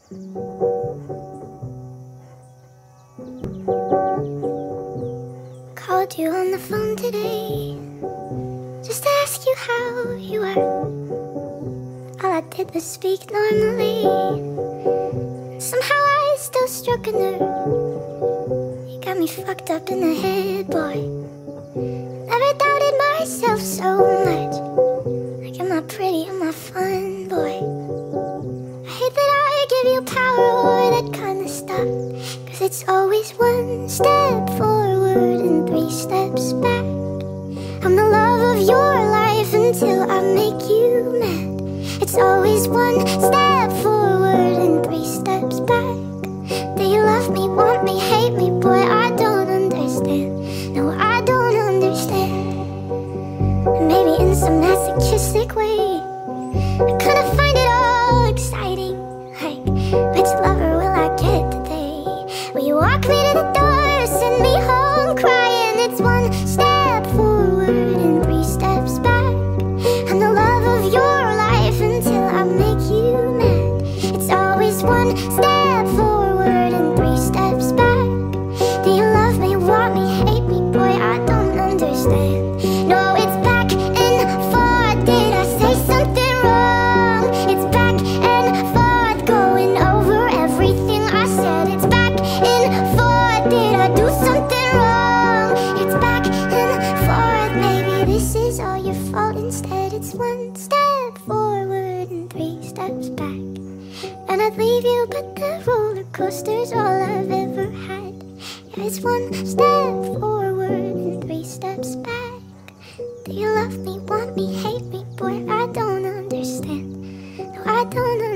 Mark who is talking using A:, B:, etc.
A: Called you on the phone today, just to ask you how you are. All I did was speak normally. Somehow I still struck a nerve. You got me fucked up in the head, boy. Never doubted myself so much. Like, am I pretty, am I fun, boy? I hate that I give you power or that kind of stuff, 'cause it's always one step forward and 3 steps back. I'm the love of your life until I make you mad. It's always one step forward and 3 steps back. Do you love me, want me, hate me? Boy, I don't understand. No, I don't understand. And maybe in some masochistic way, I kinda find it all exciting. Like, which lover will I get today? Will you walk me to the door or send me home crying? It's one step forward and 3 steps back. I'm the love of your life until I make you mad. It's always one step forward and 3 steps back. Do you love me, want me, hate me? Boy, I don't understand. No, it's back and forth. Did I say something wrong? It's back and forth, going over everything I said. It's back and forth. Did I do something wrong? It's back and forth. Maybe this is all your fault. Instead, it's one step forward and 3 steps back. And I'd leave you, but the roller coaster's all I've ever had. Yeah, it's one step forward and 3 steps back. Do you love me, want me, hate me? Boy, I don't understand. No, I don't understand.